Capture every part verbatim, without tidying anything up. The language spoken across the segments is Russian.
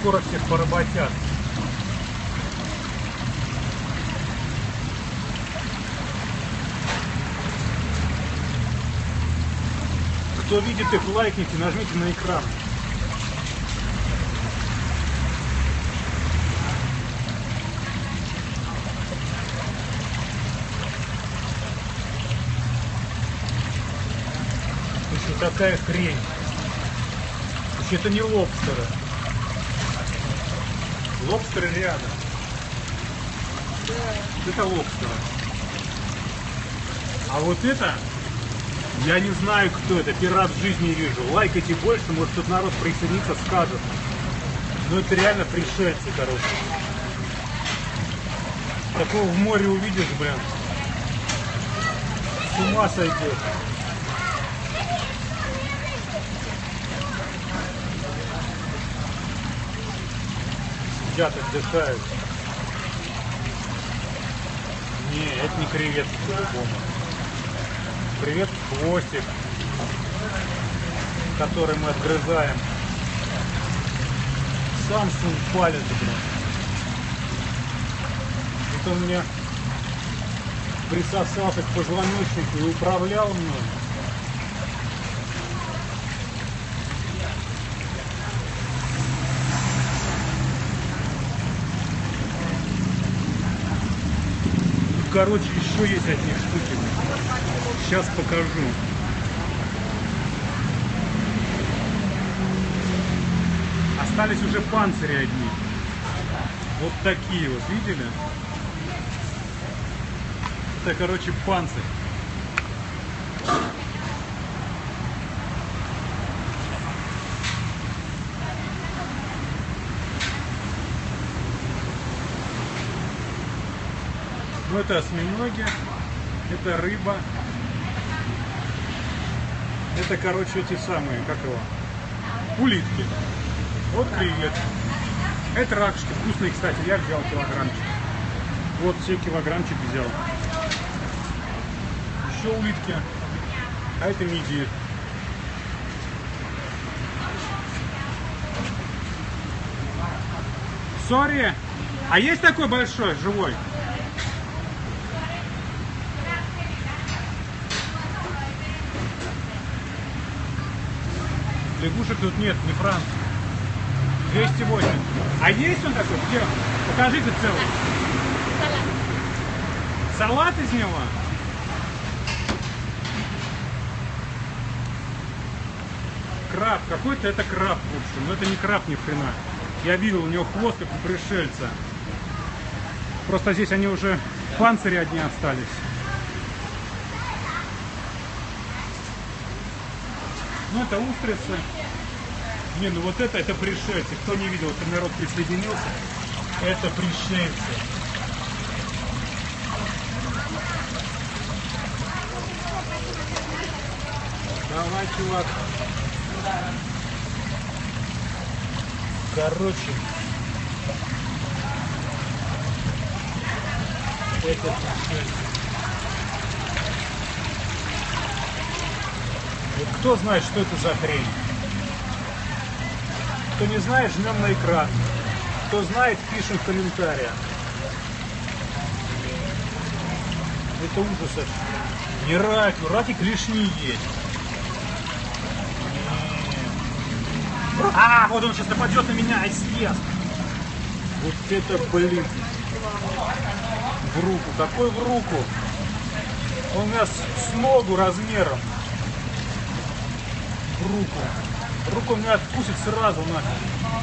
скоро всех поработят. Кто видит их, лайкните, нажмите на экран. Еще такая хрень. Еще это не лобстеры. Лобстеры рядом. Да. Это лобстеры. А вот это, я не знаю, кто это. Первый раз в жизни вижу. Лайкайте больше, может тут народ присоединится, скажет. Но это реально пришельцы, короче. Такого в море увидишь, блин. С ума сойдет. Сидят, отдыхают. Не, это не креветки по-любому. Креветки хвостик, который мы отгрызаем. Самсунг палец, блин. Это он меня присосался к позвоночнику и управлял мной. Короче, еще есть одни штуки. Сейчас покажу. Остались уже панцири одни. Вот такие вот, видели? Это, короче, панцирь. Ну, это осьминоги, это рыба. Это, короче, эти самые, как его, улитки. Вот креветки. Это ракушки, вкусные, кстати, я взял килограммчик. Вот все килограммчик взял. Еще улитки. А это мидии. Сори, а есть такой большой, живой? Лягушек тут нет, не Франц. двести восемь. А есть он такой? Где? Покажите целый. Салат. Салат из него? Краб. Какой-то это краб, в общем. Но это не краб ни хрена. Я видел, у него хвост как у пришельца. Просто здесь они уже панцири одни остались. Ну, это устрицы. Не, ну вот это, это пришельцы. Кто не видел, если народ присоединился, это пришельцы. Давай, чувак. Короче. Это пришельцы. Вот кто знает, что это за хрень? Кто не знает, жмем на экран. Кто знает, пишем в комментариях. Это ужас. Не раки, у раки клешни есть. А, вот он сейчас нападет на меня и съест. Вот это, блин. В руку. Какой в руку? Он у меня с, с ногу размером. В руку. Руку у меня откусит сразу нафиг.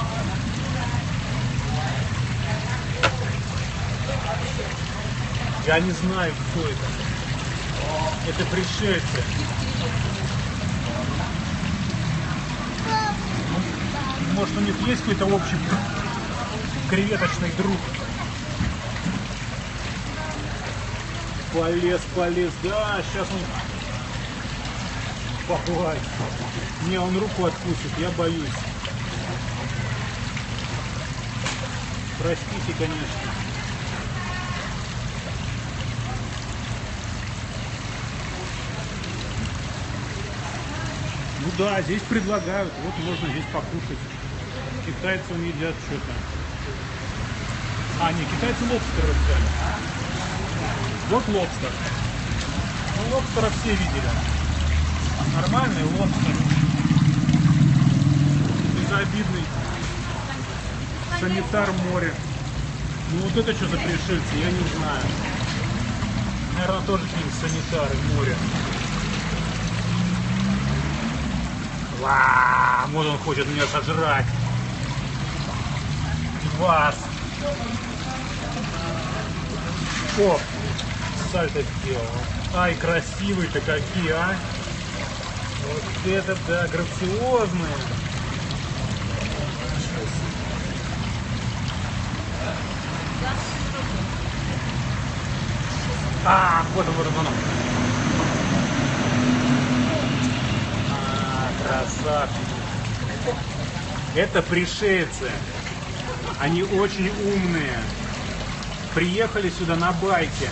Я не знаю, кто это. Это пришельцы. Может, у них есть какой-то общий креветочный друг. Полез, полез. Да, сейчас он поплавает. Не, он руку откусит, я боюсь. Простите, конечно. Ну да, здесь предлагают, вот можно здесь покушать. китайцы он едят что-то. А, не, китайцы лобстера взяли. Вот лобстер. Ну, лобстера все видели. Нормальный лобстер. Безобидный. Санитар моря. Ну вот это что за пришельцы, я не знаю. Наверное, тоже какие-нибудь санитары моря. Ва, вот он хочет меня сожрать. Вас. О, сальто сделал. Ай, красивые-то какие, а. Вот это да, грациозные. А, вот он, вот он, вот он. А, красавчик. Это пришельцы. Они очень умные. Приехали сюда на байке.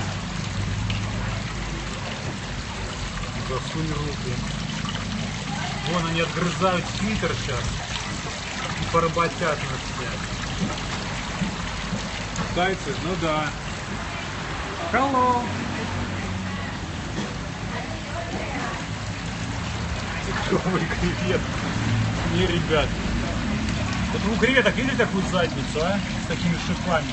Засунь руки. Вон они отгрызают фильтр сейчас. И поработят нас все. Китайцы? Ну да. Hello. Какой кревет. Не, ребят. Вот у креветок видели такую задницу, а? С такими шипами.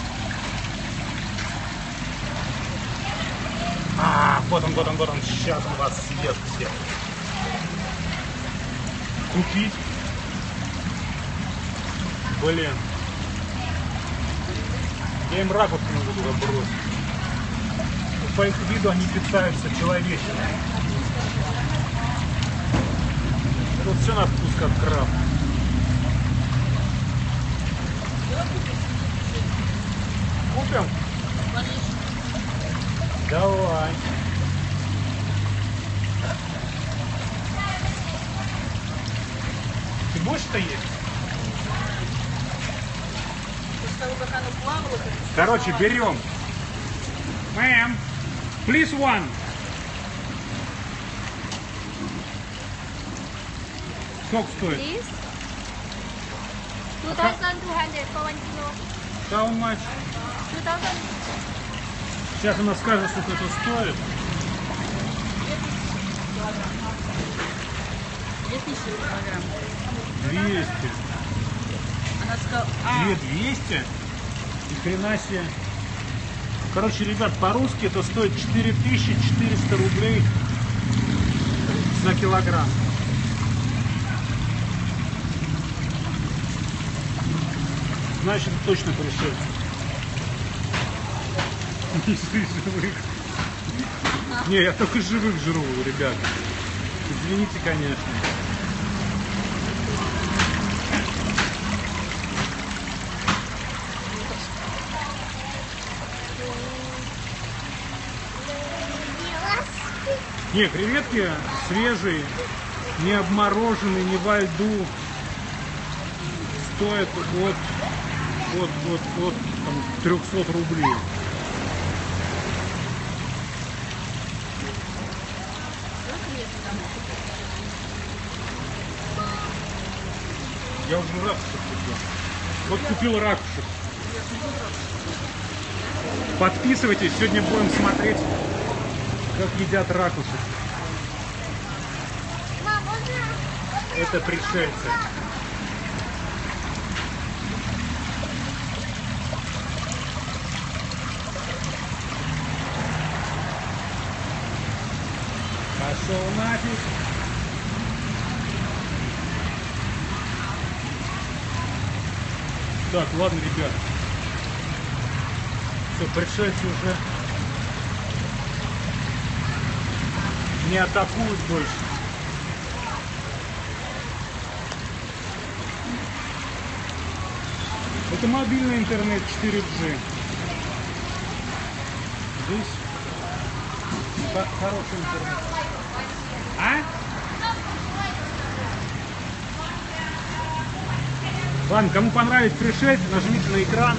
А, вот он, вот он, вот он. Сейчас он вас съест всех. Купить? Блин. Я им ракурс могу туда бросить. По их виду они питаются человечиной. Тут все на вкус как краб. Купим? Давай. Ты будешь что есть? Короче, берем. Мэм, please one. Сколько стоит? This two thousand two hundred for one kilo. How much? Two thousand. Сейчас она скажет, сколько это стоит. Две тысячи килограмм. двести. Она сказала, а, Две двести? И хрена себе. Короче, ребят, по-русски это стоит четыре тысячи четыреста рублей за килограмм. Значит, точно пришельцы. Живых. Не, я только живых жру, ребят. Извините, конечно. Не, креветки свежие, не обмороженные, не во льду. Стоят от, от, от, от там, трёхсот рублей. Я уже ракушек купил. Вот купил ракушек. Подписывайтесь, сегодня будем смотреть, как едят ракушек. Это пришельцы. Пошел нафиг. Так, ладно, ребят. Все, пришельцы уже не атакуют больше. Это мобильный интернет четыре джи. Здесь так хороший интернет. А? Ладно, кому понравится пришельцы, нажмите на экран.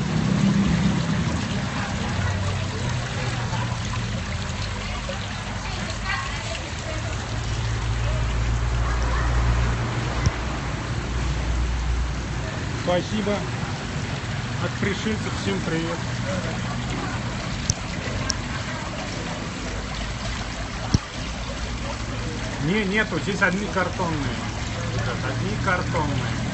Спасибо. От пришельцев всем привет. Не, нету, здесь одни картонные. Ребят, одни картонные.